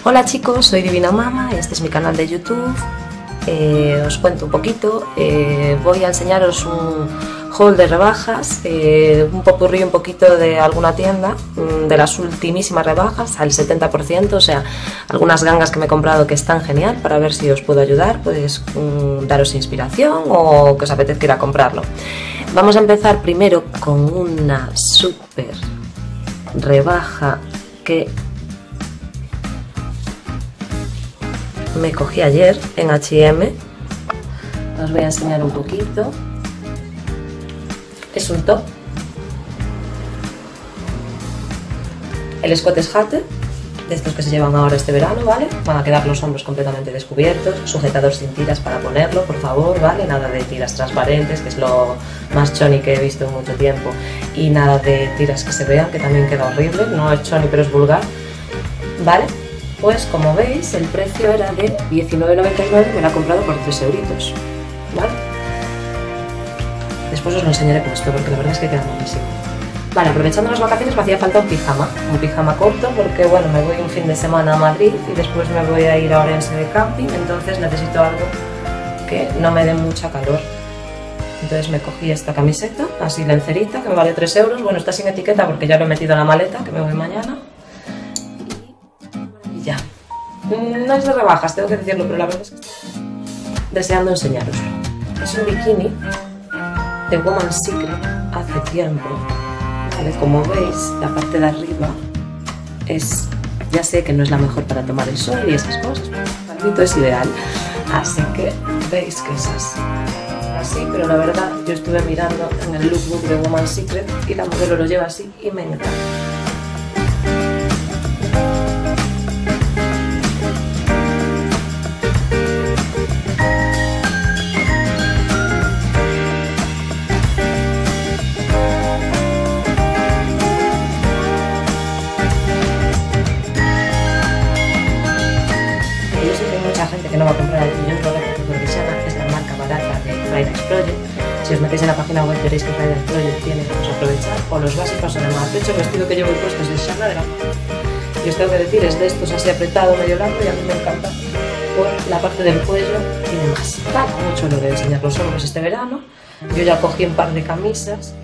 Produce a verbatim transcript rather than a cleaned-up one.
Hola chicos, soy Divina Mama, este es mi canal de YouTube. Eh, os cuento un poquito, eh, voy a enseñaros un haul de rebajas, eh, un popurrí un poquito de alguna tienda, de las ultimísimas rebajas al setenta por ciento, o sea, algunas gangas que me he comprado que están genial, para ver si os puedo ayudar, pues um, daros inspiración o que os apetezca ir a comprarlo. Vamos a empezar primero con una súper rebaja que me cogí ayer en H y M. Os voy a enseñar un poquito. Es un top. El escote es jate, de estos que se llevan ahora este verano, ¿vale? Van a quedar los hombros completamente descubiertos, sujetador sin tiras para ponerlo, por favor, ¿vale? Nada de tiras transparentes, que es lo más choni que he visto en mucho tiempo, y nada de tiras que se vean, que también queda horrible, no es choni pero es vulgar, ¿vale? Pues como veis, el precio era de diecinueve noventa y nueve, me lo he comprado por tres euritos, ¿vale? Después os lo enseñaré con esto, porque la verdad es que queda buenísimo. Vale, aprovechando las vacaciones me hacía falta un pijama, un pijama corto, porque bueno, me voy un fin de semana a Madrid y después me voy a ir a Orense de camping, entonces necesito algo que no me dé mucha calor. Entonces me cogí esta camiseta, así lencerita, que me vale tres euros, bueno, está sin etiqueta porque ya lo he metido en la maleta, que me voy mañana. Ya, no es de rebajas, tengo que decirlo, pero la verdad es que estoy deseando enseñaroslo. Es un bikini de Woman's Secret hace tiempo, ¿vale? Como veis, la parte de arriba es, ya sé que no es la mejor para tomar el sol y esas cosas, pero para mí todo es ideal, así que veis que es así, así, pero la verdad yo estuve mirando en el lookbook de Woman's Secret y la modelo lo lleva así y me encanta. Gente que no va a comprar el millón de dólares de Divina, esta marca barata de Friday Project. Si os metéis en la página web veréis que Friday Project tiene que aprovechar, o los básicos son más. De hecho, el vestido que llevo puesto es de Shanna de la y os tengo que decir, es de estos así apretado, medio largo, y a mí me encanta por la parte del cuello y demás. Vale, mucho lo de enseñar los hombros este verano. Yo ya cogí un par de camisas